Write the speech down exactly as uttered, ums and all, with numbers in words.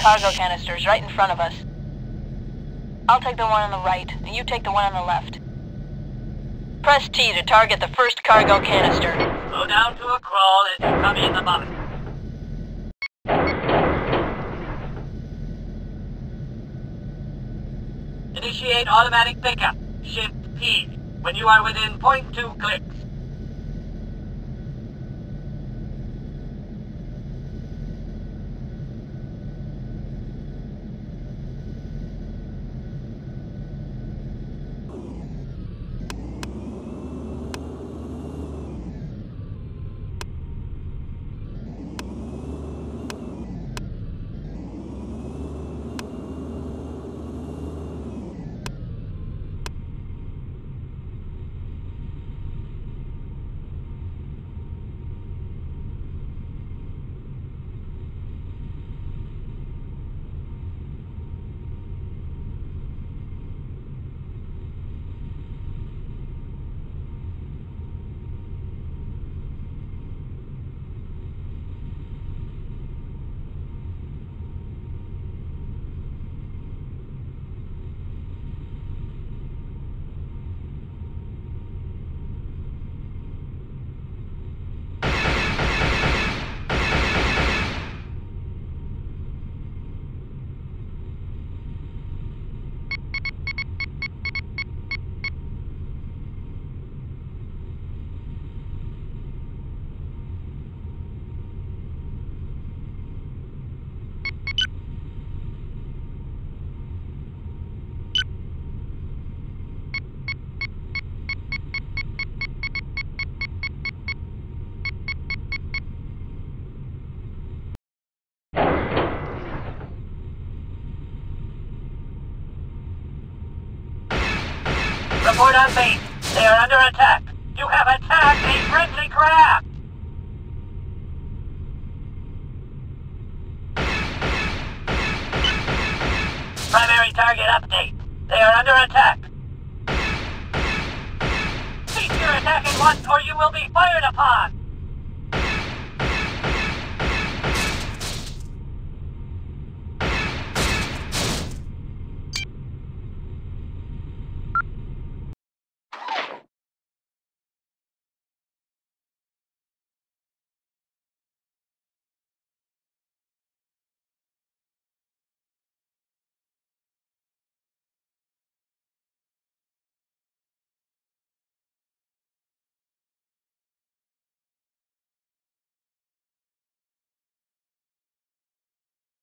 cargo canisters right in front of us. I'll take the one on the right, and you take the one on the left. Press T to target the first cargo canister. Go down to a crawl as you come in the body. Initiate automatic pickup. Shift P when you are within zero point two clicks. Report on base. They are under attack. You have attacked a friendly craft! Primary target update. They are under attack. Cease your attack at once or you will be fired upon!